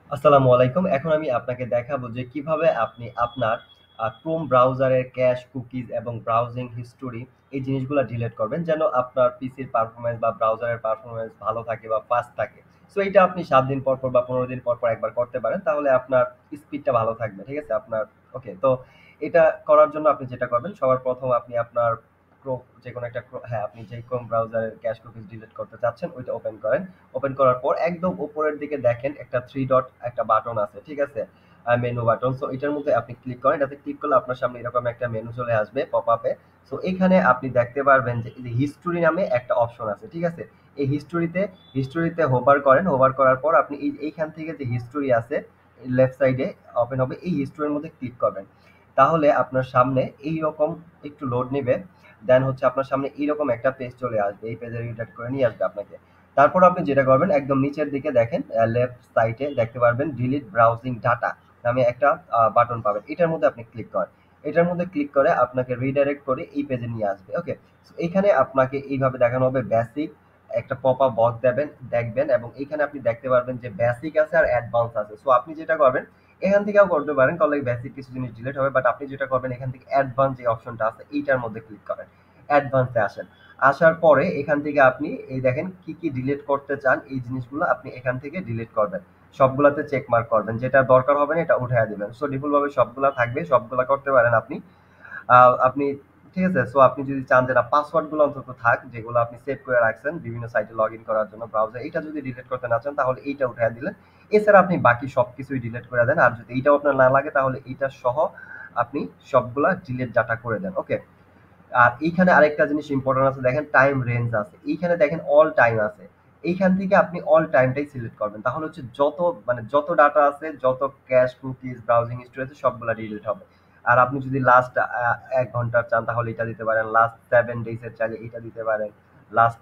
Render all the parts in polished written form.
আসসালামু আলাইকুম। এখন আমি আপনাকে দেখাবো যে কিভাবে আপনি আপনার Chrome ব্রাউজারের ক্যাশ, কুকিজ এবং ব্রাউজিং হিস্টোরি এই জিনিসগুলা ডিলিট করবেন যেন আপনার পিসির পারফরম্যান্স বা ব্রাউজারের পারফরম্যান্স ভালো থাকে বা ফাস্ট থাকে। সো এইটা আপনি ৭ দিন পর বা ১৫ দিন পর একবার করতে পারেন। তাহলে আপনার স্পিডটা ভালো থাকবে। ঠিক আছে? আপনার ওকে। তো এটা করার জন্য আপনি যেটা করবেন সবার ১ম আপনি আপনার যেকোনো একটা হ্যাঁ, আপনি যে Chrome ব্রাউজারের ক্যাশ, কুকিজ ডিলিট করতে চাচ্ছেন ওইটা ওপেন করেন। ওপেন করার পর একদম উপরের দিকে দেখেন একটা থ্রি ডট একটা বাটন আছে, ঠিক আছে? Menu button. সো এটার মধ্যে আপনি ক্লিক করেন। এটাতে ক্লিক করলে আপনার সামনে এরকম একটা মেনু চলে আসবে পপ আপে। সো এখানে আপনি দেখতে পারবেন যে এই যে হিস্টোরি নামে একটা অপশন আছে, ঠিক আছে? এই হিস্টোরিতে হোভার করেন। হোভার করার পর আপনি এইখান থেকে যে হিস্টোরি আছে লেফট সাইডে ওপেন হবে, এই হিস্টোরির মধ্যে ক্লিক করবেন। তাহলে আপনার সামনে এইরকম একটু লোড নেবে। দেন হচ্ছে আপনার সামনে এইরকম একটা পেজ চলে আসবে। এই পেজে রিডাইরেক্ট করে নিয়ে আসবে আপনাকে। তারপর আপনি যেটা করবেন একদম নিচের দিকে দেখেন লেফট সাইডে দেখতে পারবেন ডিলিট ব্রাউজিং ডাটা নামে একটা বাটন পাবেন। এটার মধ্যে আপনি ক্লিক করেন। এটার মধ্যে ক্লিক করে আপনাকে রিডাইরেক্ট করে এই পেজে নিয়ে আসবে। ওকে? সো এখানে আপনাকে এইভাবে দেখানো হবে বেসিক একটা পপ আপ বক্স দেখবেন এবং এখানে আপনি দেখতে পারবেন যে বেসিক আছে আর অ্যাডভান্স আছে। সো আপনি যেটা করবেন এখান থেকেও করতে পারেন, করলে বেসিক কিছু জিনিস ডিলিট হবে, বাট আপনি যেটা করবেন এখান থেকে অ্যাডভান্স যে অপশনটা আছে এইটার মধ্যে ক্লিক করেন। অ্যাডভান্সে আসেন। আসার পরে এখান থেকে আপনি এই দেখেন কি কি ডিলিট করতে চান এই জিনিসগুলো আপনি এখান থেকে ডিলিট করবেন। সবগুলাতে চেক মার্ক করবেন, যেটা দরকার হবে না এটা উঠাইয়া দিবেন। সো ডিফল্ট ভাবে সবগুলা থাকবে, সবগুলা করতে পারেন আপনি। আপনি ঠিক আছে? সো আপনি যদি চান যে না পাসওয়ার্ড গুলো অন্তত থাক যেগুলো আপনি সেভ করে রাখছেন বিভিন্ন সাইটে লগ ইন করার জন্য ব্রাউজার, এটা যদি ডিলিট করতে না চান তাহলে এইটা উঠাইয়া দিলেন। এছাড়া আপনি বাকি সবকিছুই ডিলিট করে দেন। আর যদি এইটাও আপনার না লাগে তাহলে এইটা সহ আপনি সবগুলা ডিলিট ডাটা করে দেন। ওকে? আর এইখানে আরেকটা জিনিস ইম্পর্টেন্ট আছে, দেখেন টাইম রেঞ্জ আছে। এইখানে দেখেন অল টাইম আছে। এইখান থেকে আপনি অল টাইমটাই সিলেক্ট করবেন। তাহলে হচ্ছে যত ডাটা আছে, যত ক্যাশ, কুকিজ, ব্রাউজিং হিস্ট্রি আছে সবগুলা ডিলিট হবে। আর আপনি যদি লাস্ট ১ ঘন্টার চান তাহলে এটা দিতে পারেন। লাস্ট 7 ডেইজ এর চাইলে এটা দিতে পারেন। লাস্ট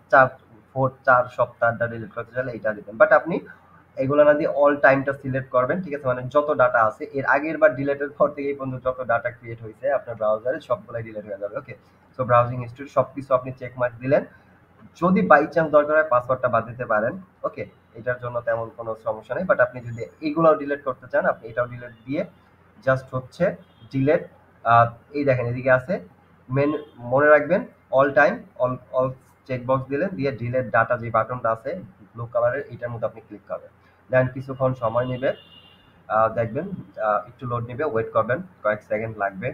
৪ সপ্তাহটা ডিলিট করতে চাইলে এটা দিবেন। বাট আপনি এগুলো না দিয়ে অল টাইমটা সিলেক্ট করবেন, ঠিক আছে? মানে যত ডাটা আছে এর আগের বার ডিলেটের পর থেকে এই পর্যন্ত যত ডাটা ক্রিয়েট হয়েছে আপনার ব্রাউজারে সবগুলাই ডিলিট হয়ে যাবে। ওকে? সো ব্রাউজিং হিস্ট্রি সবকিছু আপনি চেক মার্ক দিলেন। যদি বাই চান্স দরকার হয় পাসওয়ার্ডটা বাদ দিতে পারেন। ওকে? এটার জন্য তেমন কোনো সমস্যা নেই। বাট আপনি যদি এগুলাও ডিলিট করতে চান আপনি এটাও ডিলিট দিয়ে জাস্ট হচ্ছে ডিলিট এই দেখেন এদিকে আছে মেন, মনে রাখবেন all time all all check box দিলেন, দিয়ে ডিলিট ডাটা যে বাটনটা আছে ব্লু কালারের এটার মধ্যে আপনি ক্লিক করবেন। দেন কিছুক্ষণ সময় নেবে, দেখবেন একটু লোড নেবে, ওয়েট করবেন, কয়েক সেকেন্ড লাগবে।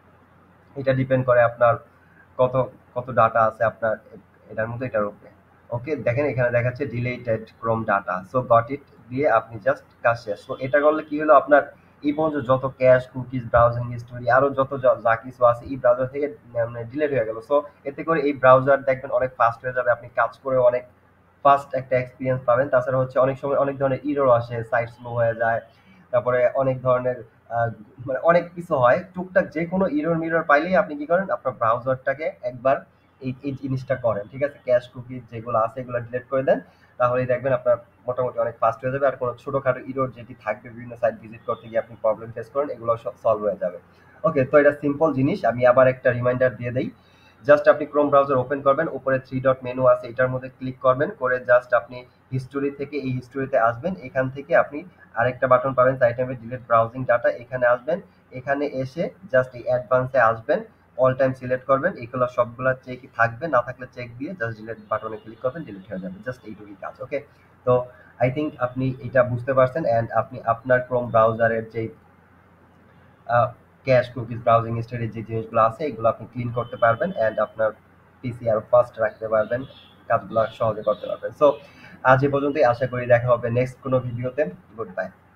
এটা ডিপেন্ড করে আপনার কত কত ডাটা আছে আপনার এটার মধ্যে, এটার উপরে। ওকে? দেখেন এখানে দেখাচ্ছে deleted Chrome data. So got it দিয়ে আপনি জাস্ট কাজ শেষ। সো এটা করলে কি হলো আপনার এই পর্যন্ত যত ক্যাশ, কুকিজ, ব্রাউজিং হিস্টোরি আরো যত যা কিছু আছে এই ব্রাউজার থেকে মানে ডিলিট হয়ে গেল। সো এতে করে এই ব্রাউজার দেখবেন অনেক ফাস্ট হয়ে যাবে, আপনি কাজ করে অনেক ফাস্ট একটা এক্সপিরিয়েন্স পাবেন। তাছাড়া হচ্ছে অনেক সময় অনেক ধরনের ইরর আসে, সাইট স্লো হয়ে যায়। তারপরে অনেক ধরনের মানে অনেক কিছু হয়। টুকটাক যেকোনো ইরর মিরর পাইলেই আপনি কি করেন আপনার ব্রাউজারটাকে একবার এই জিনিসটা করেন। ঠিক আছে? ক্যাশ, কুকিজ যেগুলো আছে এগুলো ডিলিট করে দেন। তাহলেই দেখবেন আপনার মোটামুটি অনেক ফাস্ট হয়ে যাবে। আর কোনো ছোটখাটো ইরর যেটি থাকবে বিভিন্ন সাইট ভিজিট করতে গিয়ে আপনি প্রবলেম ফেস করেন এগুলো সব সলভ হয়ে যাবে। ওকে? তো এটা সিম্পল জিনিস। আমি আবার একটা রিমাইন্ডার দিয়ে দেই। জাস্ট আপনি ক্রোম ব্রাউজার ওপেন করবেন, উপরে থ্রি ডট মেনু আছে এটার মধ্যে ক্লিক করবেন, করে জাস্ট আপনি হিস্টোরি থেকে এই হিস্টোরিতে আসবেন। এখান থেকে আপনি আরেকটা বাটন পাবেন সাইট নেমে ডিলিট ব্রাউজিং ডাটা, এখানে আসবেন। এখানে এসে জাস্ট এই অ্যাডভান্সে আসবেন, অল টাইম সিলেক্ট করবেন, এগুলো সবগুলা চেকই থাকবে, না থাকলে চেক দিয়ে জাস্ট ডিলিট বাটনে ক্লিক করবেন, ডিলিট হয়ে যাবে। জাস্ট এইটুকুই কাজ। ওকে? তো আই থিঙ্ক আপনি এটা বুঝতে পারছেন অ্যান্ড আপনি আপনার ক্রোম ব্রাউজারের যে ক্যাশ, কুকিজ, ব্রাউজিং হিস্টরি যে জিনিসগুলো আছে এগুলো আপনি ক্লিন করতে পারবেন অ্যান্ড আপনার পিসি আরো ফাস্ট রাখতে পারবেন, কাজগুলো সহজে করতে পারবেন। সো আজ এ পর্যন্তই, আশা করি দেখা হবে নেক্সট কোনো ভিডিওতে। Good by.